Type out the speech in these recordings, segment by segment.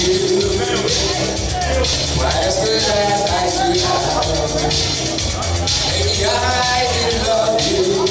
you. Twice the last night you had. Maybe I didn't love you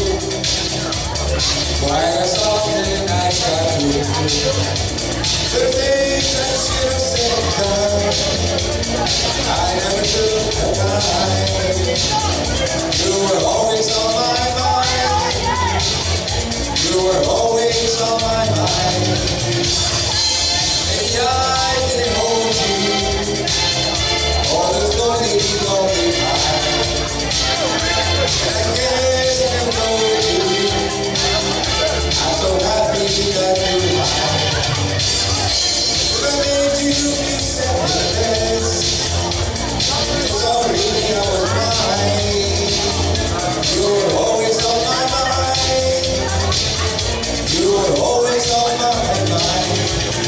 quite as often as I could. The things I should have said and done, I never took the time. You were always on my mind. You were always on my mind. Maybe I didn't hold you all the lonely time. And I guess I never told you I'm so happy that you're mine. I made you feel selfless. Sorry I was mine. You were always on my mind. You were always on my mind.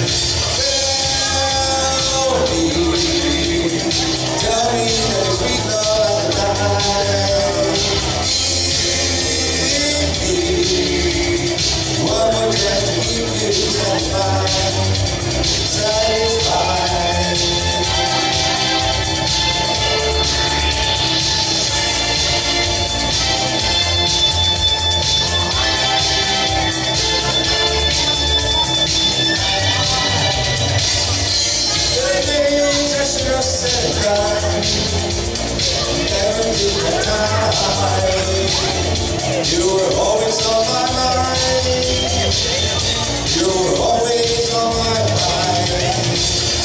Tell me that sweet love has died. Give me one more chance to keep you satisfied. You were always on my mind. You were always on my mind.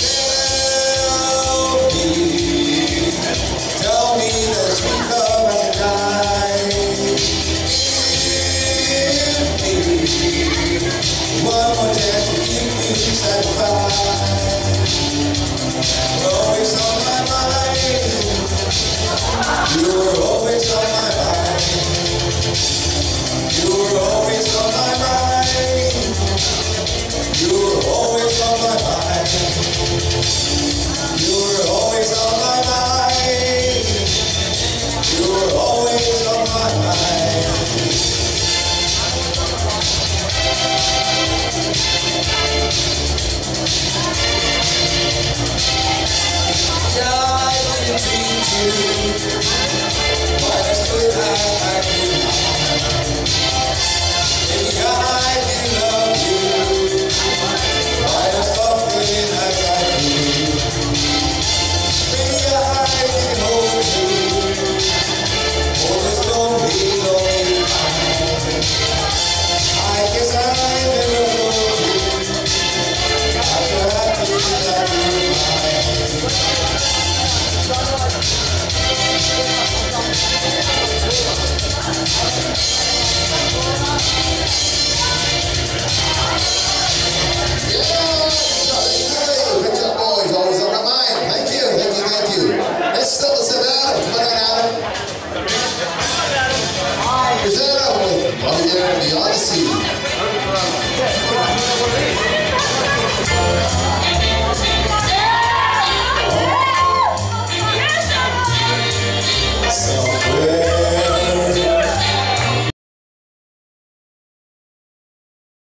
Tell me that sweet love has died. Give me one more chance to keep you satisfied. You're always on my mind. You were always on my mind. You were always on my mind. You were always on my mind. You were always on my mind. You were always on my mind. Yeah, I didn't treat you quite as good as I could. Maybe I